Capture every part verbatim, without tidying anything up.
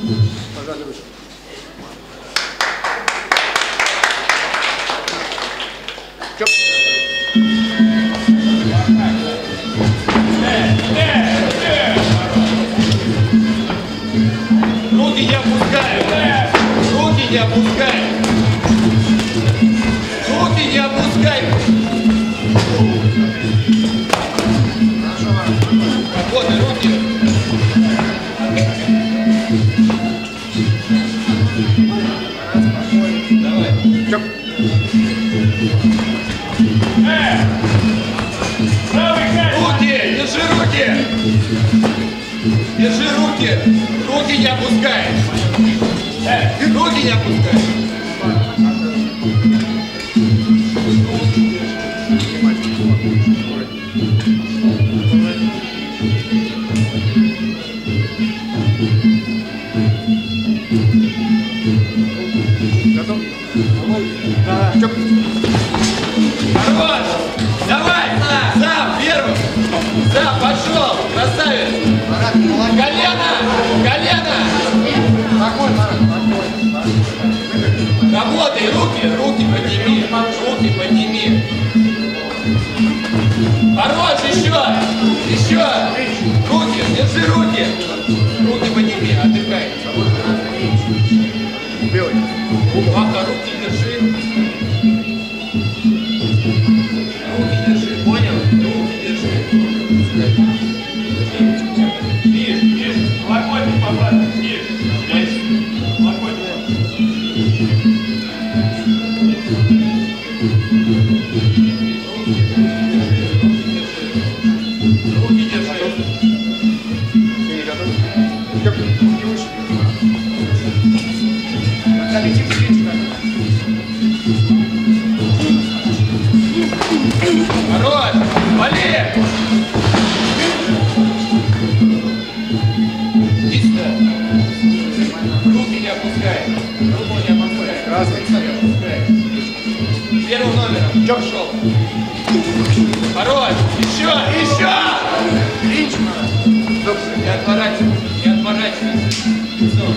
Пожали ручку. Чоп. Руки не опускай. Руки не опускай. Руки не опускай. Свободны руки. Давай. Чоп. Руки, держи руки. Держи руки. Руки не опускай. Руки не опускай. Готов? Да. Чоп. Хорош! Давай! Сам, первым! Сам, пошел! Красавец! Колено! Колено! Работай! Руки! Руки подними! Руки подними! Хорош! Еще! Еще! Руки! Держи руки! Руки подними! Отдыхай! Белый. Маха, руки держи! Руки держи, понял? Руки держи. Видишь, видишь, локотник попадает, видишь, здесь, локотник. Руки держи. Ты готов? Чоп. Руки выше. Лети в плечи. Хорош! Вали! Иди сюда. Руки не опускай. Руку не опускай. Красный. Не опускай. Первым номером. Чоп. Пошел. Хорош! Еще! Еще! Клинч. Не отворачивайся. Не отворачивайся. Все.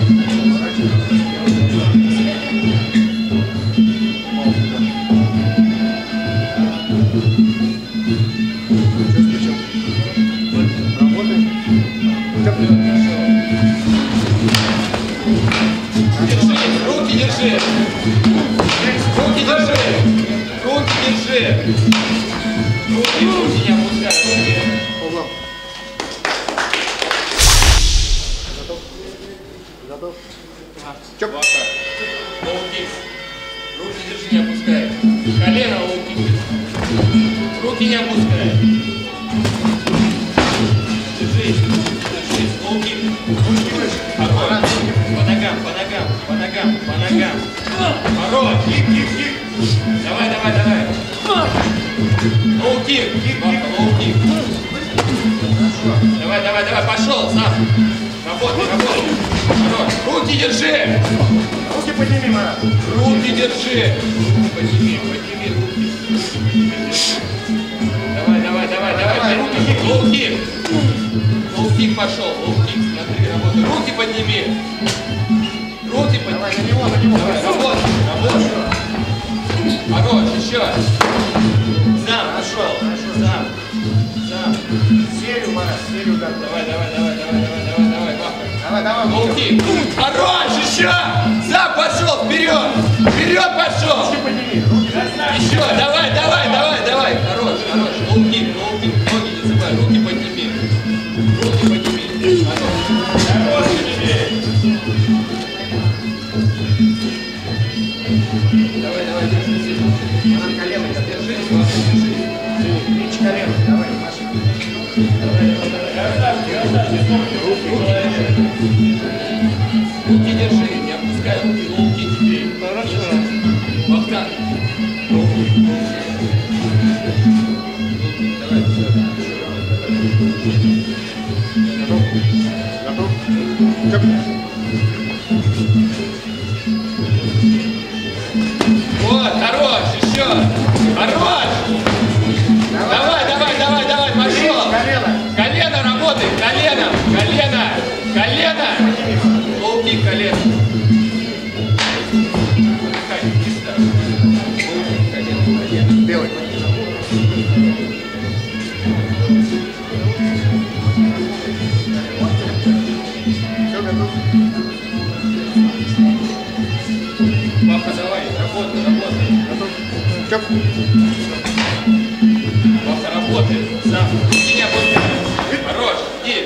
Держи, руки держи. Руки держи. Руки держи. Руки, руки не опускай. Руки. Углом. Готов? Готов? Чоп. Лоу-кик. Руки держи, не опускай. Колено лоу-кик. Руки не опускай. Держи. Держи. Лоу-кик. Ручки выше. Хорош. По ногам, по ногам, по ногам, по ногам. Хорош. Кик, кик, кик. Давай, давай, давай. Лоу-кик. Лоу-кик. Давай, давай, давай. Пошел, сам. Работай, работай. Хорош. Руки держи. Руки подними, Марат. Руки держи. Подними, подними руки. Давай, давай, давай, давай. Руки, лоу-кик. Лоу-кик пошел. Лоу-кик. Смотри, работай. Руки подними. Руки подними. Давай, на него, на него. Давай, работай, работай. Хорош, еще. Сам, пошел. Сам. Сам. Серию, Марат, серию удар. Давай, давай, давай, давай, давай, давай, давай, Маха. Давай, давай. Лоу-кик. Хорош, еще. Сам пошел, вперед. Вперед пошел. Руки подними. Руки. Еще, давай, давай, давай, давай. Хорош, хорош. Лоу-кик, лоу-кик. Ноги не забывай, руки подними. Руки подними. Хорош. Хорош, тебе. Давай, давай, держи. Марат, колено. Держи, держи. Клинч колено. Давай, Маша. Давай, давай, давай. Оставьте, оставьте, Руки держи, не опускай руки, лоу-кик теперь. Хорошо. Вахтанг. Руки. Давай, Готов? Готов? Чоп. вот, хорош, еще. Хорош. Давай, давай, давай, давай, пошел. Колено. Колено работай, колено, колено, колено. Лоу-кик, колено. Выходи, не ставь. Колено, колено. Белый. Все готов. Папа, давай, работай, работай. Готов. Чоп. Папа, работай. Сам. Руки не опускай. Хорош, иди.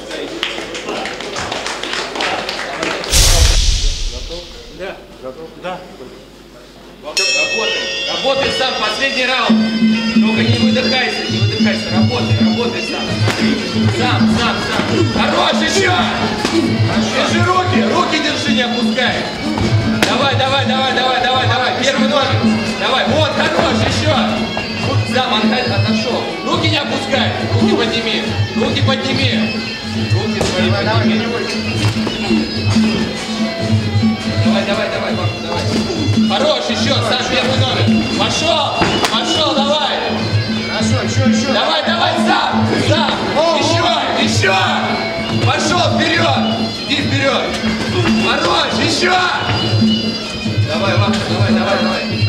Да. Готов. Да. Папа, работай. Работай сам, последний раунд. Только не выдыхайся, не выдыхайся. Работай, работай сам. Смотри. Сам, сам, сам. Хорош, еще. Держи руки, руки держи, не опускай. Давай, давай, давай, давай, давай, давай. Первый номер. Давай, вот, хорош, еще. Сам отошел. Руки не опускай. Руки подними. Руки подними. Руки свои подними. Давай, давай, давай, папа, давай. Хорош, еще, сам первый номер. Пошел, пошел, давай. Хорошо, еще, еще. Давай, давай, сам, сам. Еще, еще. Пошел вперед. Иди вперед. Хорош, еще. Давай, Ваха, давай, давай, давай.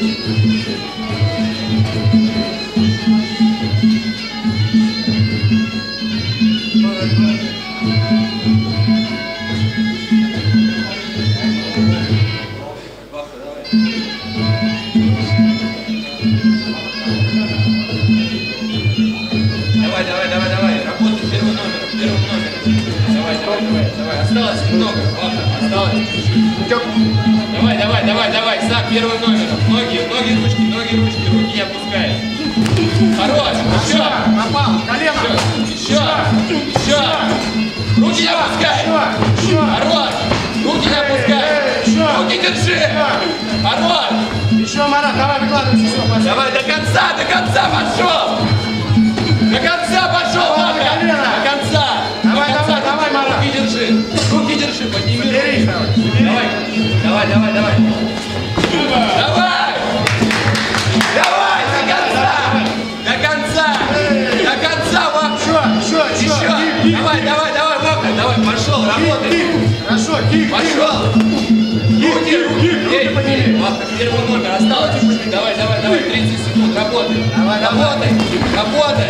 Давай, давай, давай, давай. Работай первым номером, первым номером. Давай, давай, давай, давай. Осталось немного, Ваха, осталось. Чоп. Давай, давай, давай, давай, сам первым номером. Ноги, ноги, ручки, ноги, ручки, руки не опускай. Хорош, еще. Попал. Колено. Еще, еще. Руки не опускай. Еще. Хорош. Руки не опускай. Руки держи. Хорош. Еще, Марат, давай выкладывайся. Все, Давай до конца, до конца пошел. До конца пошел, Давай, Ваха. колено. До конца. Давай, До конца. давай, давай, Марат. Руки держи. Руки держи, подними Соберись, руки. давай. Давай, давай, давай, давай. Давай! Давай, до конца! До конца! До конца, Ваха! Еще, еще, Еще! Давай, давай, давай, Ваха! Давай, пошел, работай! Хорошо, кик, Пошел! Руки, руки, эй, эй, Ваха, первый номер, осталось чуть-чуть. Давай, давай, давай, тридцать секунд, работай! Давай, давай. Работай! Работай!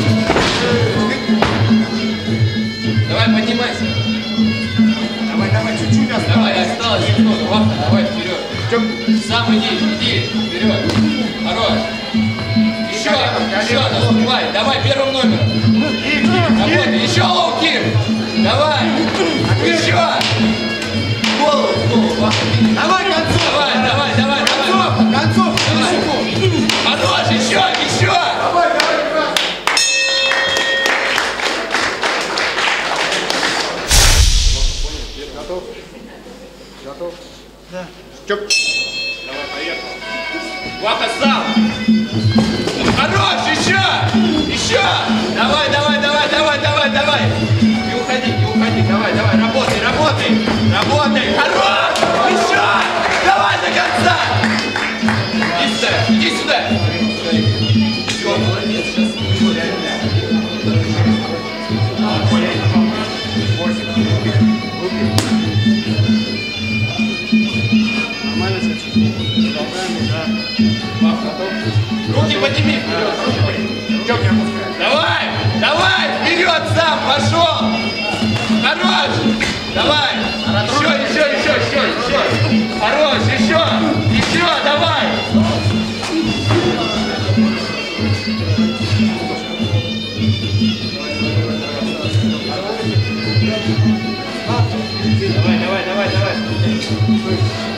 Давай, поднимайся! Давай, давай, чуть-чуть осталось. Давай, осталось немного, Ваха, давай вперед! Чоп. Сам иди, иди, вперед. Хорош. Еще, Колено, еще, колено. наступай. Давай первым номером. Кик, кик, Работай. кик. Еще лоу-кик. Давай. Еще. Голову, голову, Ваха. Давай, концов. Давай, давай, давай, давай. Концов, концов. Давай. Хорош, еще, еще. Давай, давай, давай. Готов? Готов? Да. Чоп. Давай, поехал. Ваха сам. Хорош, еще. Еще. Давай, давай, давай, давай, давай, давай. Не уходи, не уходи. Давай, давай, работай, работай. Работай. Хорош. Еще. Давай до конца. Иди сюда, иди сюда. Все, молодец, сейчас. Нормально сейчас. Руки подними вперед. Чоп, не опускай. Давай, давай, вперед сам, пошел. Хорош. Давай. Еще, еще, еще, еще, еще. Хорош, еще. Еще, давай. Давай, давай, давай, давай.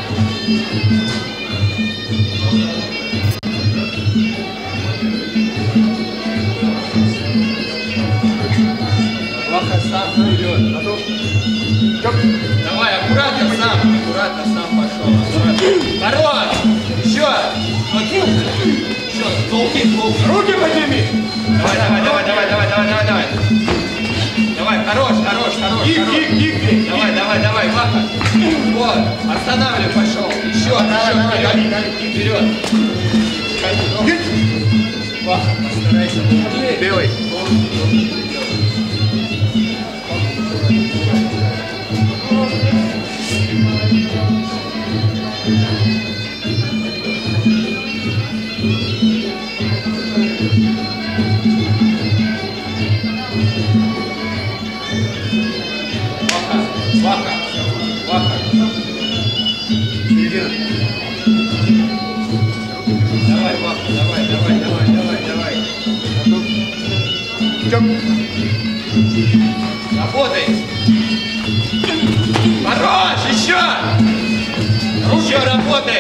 Ваха сам вперед. Готов? Чоп. Давай, аккуратно сам, аккуратно сам пошел. Аккуратно. Хорош. Еще. Еще. Толки, толки. Руки подними. Давай, давай, давай, давай, давай, давай, давай, давай. Давай, хорош, хорош, хорош, Кик, хорош. кик, кик, кик. Давай, давай, давай, Ваха. Вот, останавливай, пошел. Еще, Давай, еще, давай, вперед. давай, давай. Вперед. Кик. Ваха, постарайся быстрее. Белый. Ваха. Ваха. Середина. Давай, Ваха, давай, давай, давай, давай, давай. Идем. Работай. Хорош, еще. Еще работай.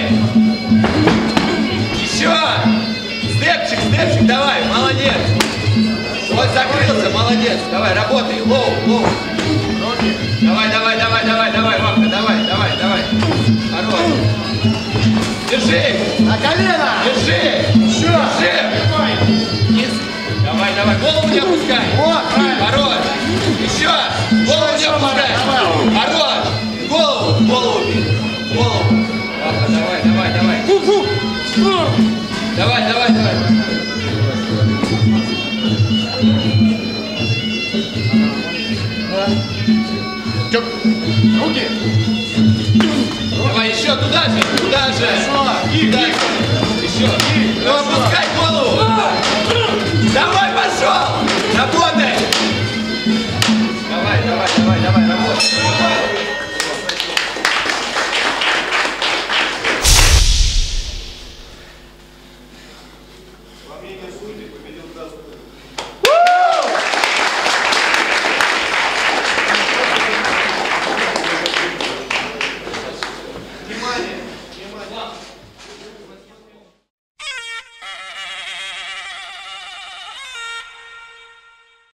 Еще. Степчик, степчик, давай, молодец. Вот закрылся, молодец. Давай, работай, лоу, лоу. Давай, давай, давай, давай, давай, Ваха, давай, давай, давай. Хорош. Держи. На колено. Держи. Еще. Держи. Низ. Давай, давай, голову не опускай. Вот, правильно. Хорош. Еще. Голову не опускай. Давай. Хорош. Голову, голову бей. Голову. Ваха, давай, давай, давай. Давай, давай, давай. Идем. Руки. Давай еще туда же, туда же. Гиб, Туда гиб. же. Еще. Ну опускай голову. Давай, пошел. Работай. Давай, давай, давай, давай, работай.